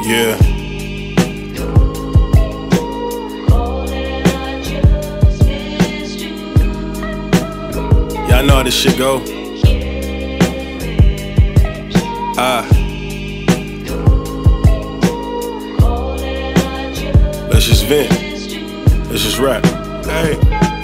Yeah. Y'all know how this shit go. Let's just vent. Let's just rap. Hey,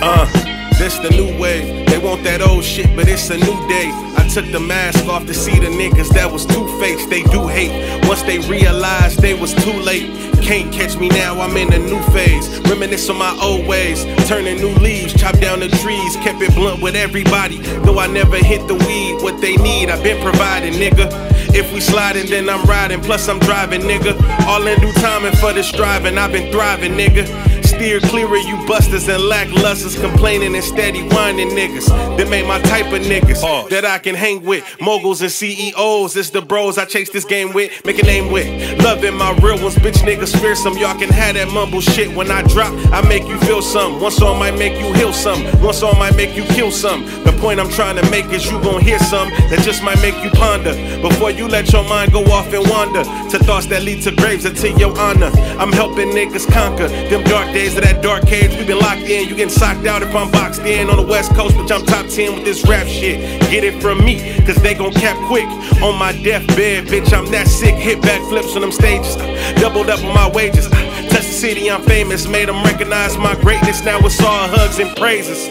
this the new wave. They want that old shit, but it's a new day. I took the mask off to see the niggas that was two-faced. They do hate. Once they realized they was too late. Can't catch me now, I'm in a new phase. Reminisce on my old ways. Turning new leaves, chop down the trees. Kept it blunt with everybody. Though I never hit the weed, what they need, I've been providing, nigga. If we sliding, then I'm riding, plus I'm driving, nigga. All in due timing for this driving, I've been thriving, nigga. Steer clear of you busters and lacklusters, complaining and steady whining niggas. That make my type of niggas that I can hang with. Moguls and CEOs, it's the bros I chase this game with, make a name with. Loving my real ones, bitch niggas fearsome. Y'all can have that mumble shit when I drop. I make you feel something. One song might make you heal some. One song might make you kill some. The point I'm trying to make is you gon' hear some that just might make you ponder before you let your mind go off and wander to thoughts that lead to graves or to your honor. I'm helping niggas conquer them dark days of that dark cage. We been locked in. You getting socked out if I'm boxed in on the West Coast, bitch. I'm top 10 with this rap shit. Get it from me, cause they gon' cap quick on my deathbed, bitch. I'm that sick. Hit backflips on them stages. Doubled up on my wages. Touch the city, I'm famous. Made them recognize my greatness. Now it's all hugs and praises.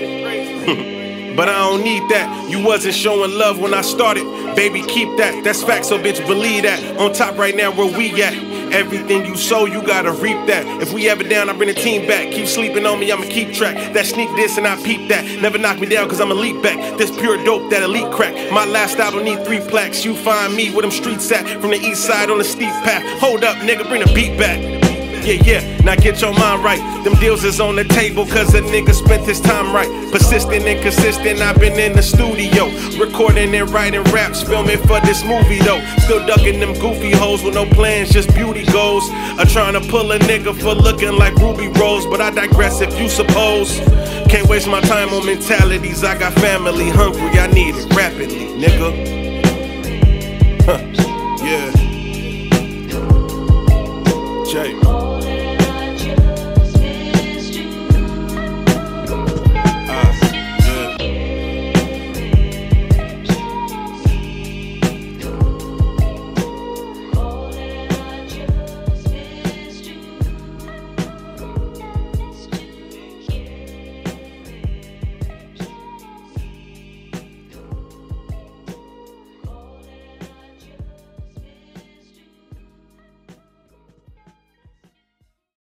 But I don't need that. You wasn't showing love when I started. Baby, keep that. That's facts, so bitch, believe that. On top right now where we at. Everything you sow, you gotta reap that. If we ever down, I bring the team back. Keep sleeping on me, I'ma keep track. That sneak this and I peep that. Never knock me down cause I'ma leap back. This pure dope, that elite crack. My last album need 3 plaques. You find me where them streets at. From the east side on the steep path. Hold up, nigga, bring the beat back. Yeah, now get your mind right. Them deals is on the table cause a nigga spent his time right. Persistent and consistent, I've been in the studio recording and writing raps, filming for this movie though. Still ducking them goofy hoes with no plans, just beauty goals. Trying to pull a nigga for looking like Ruby Rose, but I digress if you suppose. Can't waste my time on mentalities, I got family hungry, I need it rapidly, nigga.